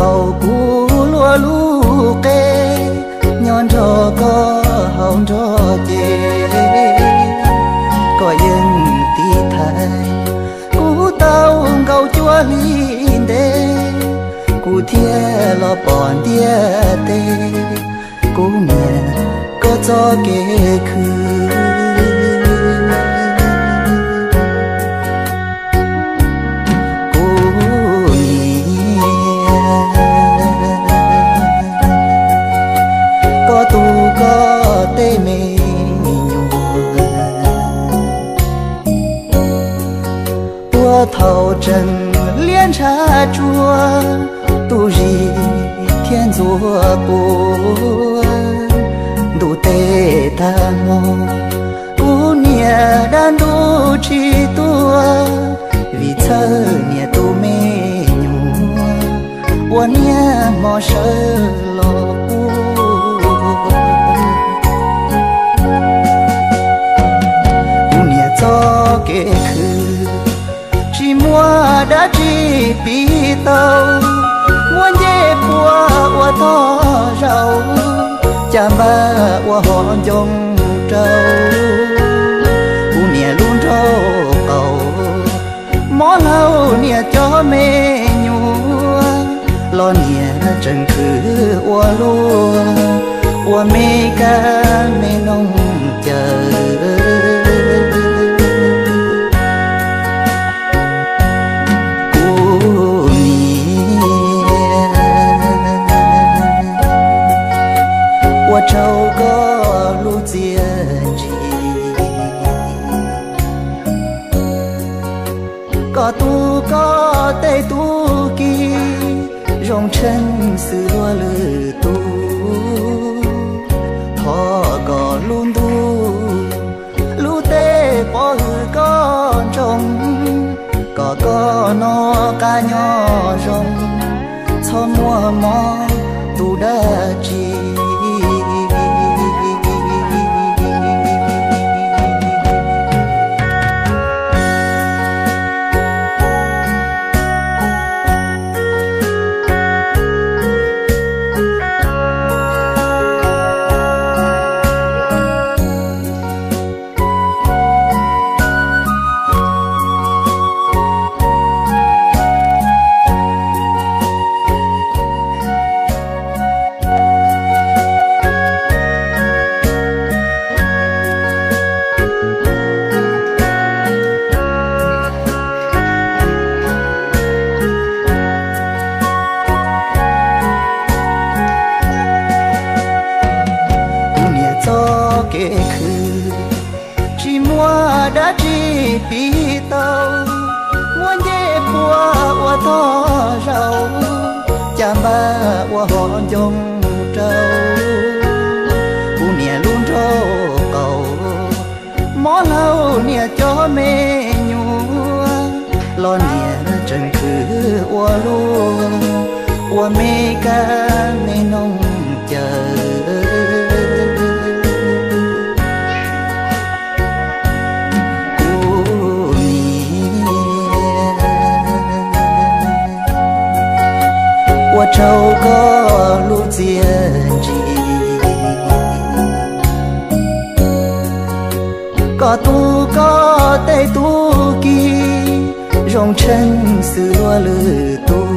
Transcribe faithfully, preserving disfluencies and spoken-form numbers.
thầu cú lúa lú kê nhon cho có hồng cho chê có dân tí thay cú tao gầu chúa liên đê cú thia lo bọn tia tê cú mẹ có cho kê khứ tu có tê mê tua thầu trần liên cha chua tu gì thiên rùa bùa đủ tê ta mô u nia đan đu chi tua vì thơ nia tu mê nhua u nia mò sơ lo cho kể khứ chỉ mua đã chỉ bị tàu muốn dễ bùa qua to rau cha ba qua hòn dòng trâu u nia luôn trâu cầu mó lâu nia cho mê nhua lo nia trần khứ qua lúa qua mê ca mê nông chờ châu có lũ diện gì có tu có tê tu kỳ rong chân sự lúa lư tu thọ có luôn tu lũ tê bỏ hư con trông có có nó ca nhỏ rong cho mua mò tu đã chi kể khứ chỉ mua đã chỉ bị tàu muốn dễ bùa qua to rau cha ba qua hòn dòng trâu u nia luôn trâu cầu mó lâu nia cho mê nhua lo nia trần khứ qua lúa qua mê ca mê nông chờ qua châu có lũ diện gì có tu có tê tu kỳ rong chân sự lúa lư tu